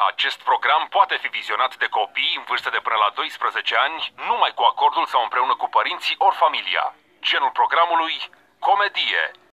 Acest program poate fi vizionat de copii în vârstă de până la 12 ani, numai cu acordul sau împreună cu părinții ori familia. Genul programului: comedie.